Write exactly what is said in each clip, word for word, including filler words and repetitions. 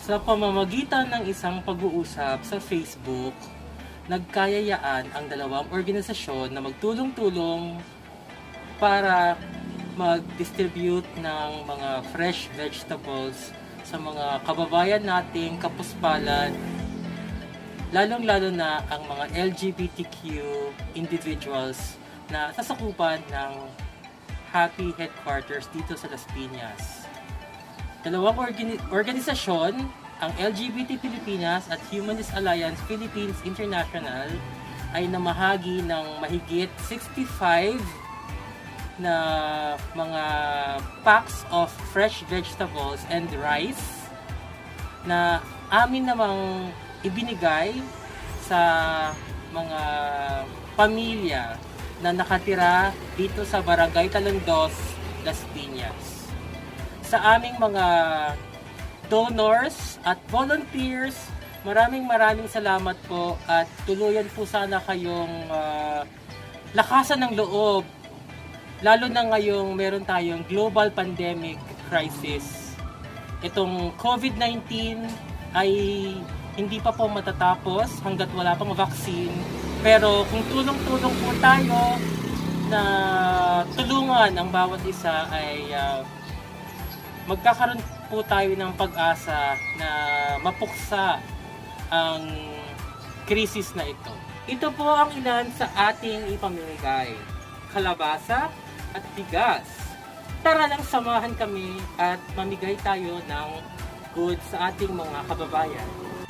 Sa pamamagitan ng isang pag-uusap sa Facebook, nagkayayaan ang dalawang organisasyon na magtulong-tulong para mag-distribute ng mga fresh vegetables sa mga kababayan nating kapuspalan, lalong-lalo na ang mga L G B T Q individuals na sasakupan ng HAPI headquarters dito sa Las Piñas. Dalawang organi- organisasyon, ang L G B T Pilipinas at Humanist Alliance Philippines International, ay namahagi ng mahigit sixty-five na mga packs of fresh vegetables and rice na amin namang ibinigay sa mga pamilya na nakatira dito sa Barangay Talon, Las Piñas. Sa aming mga donors at volunteers, maraming maraming salamat po at tuluyan po sana kayong uh, lakasan ng loob, lalo na ngayong meron tayong global pandemic crisis. Itong COVID nineteen ay hindi pa po matatapos hanggat wala pang vaccine, pero kung tulong-tulong po tayo na tulungan ang bawat isa ay uh, magkakaroon po tayo ng pag-asa na mapuksa ang krisis na ito. Ito po ang ilan sa ating ipamimigay: kalabasa at bigas. Tara lang samahan kami at mamigay tayo ng goods sa ating mga kababayan.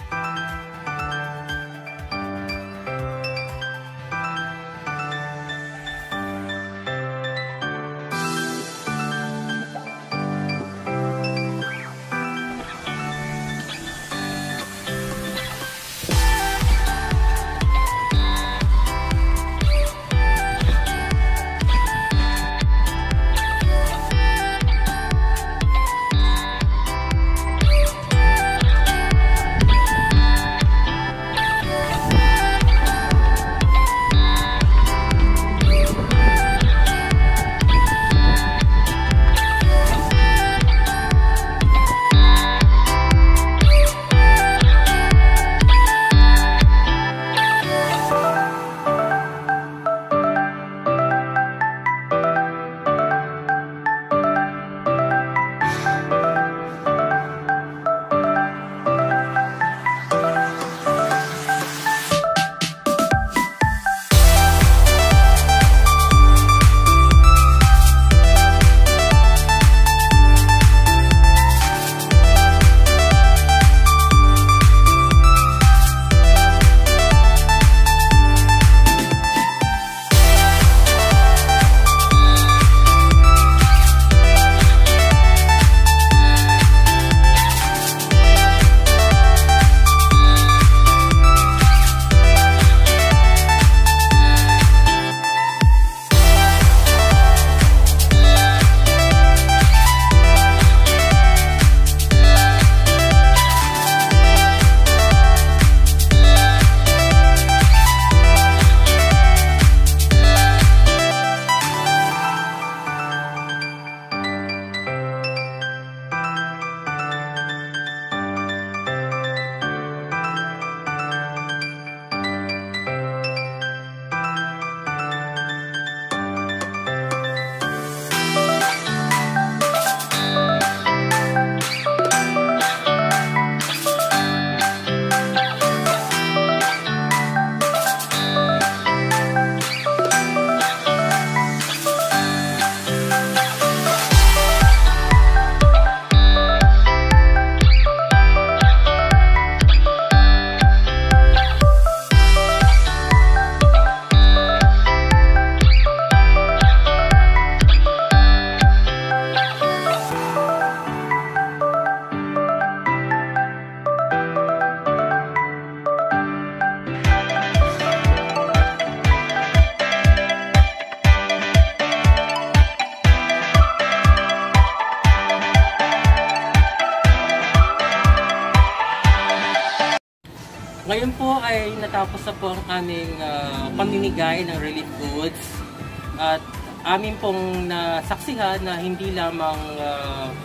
Ngayon po ay natapos na po ang aming uh, pamimigay ng relief goods at amin pong nasaksihan na hindi lamang uh,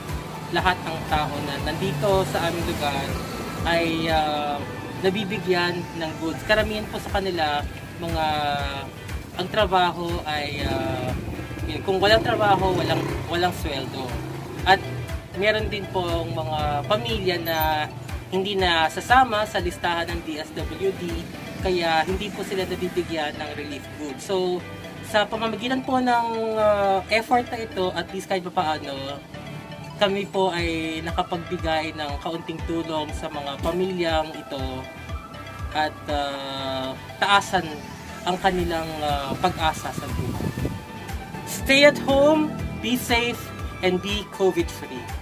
lahat ng tao na nandito sa aming lugar ay uh, nabibigyan ng goods. Karamihan po sa kanila, mga ang trabaho ay uh, kung walang trabaho, walang walang sweldo. At meron din po mga pamilya na hindi na sasama sa listahan ng D S W D, kaya hindi po sila nabibigyan ng relief goods. So, sa pamamagitan po ng uh, effort na ito, at least kahit paano, kami po ay nakapagbigay ng kaunting tulong sa mga pamilyang ito at uh, taasan ang kanilang uh, pag-asa sa buhay. Stay at home, be safe, and be COVID-free.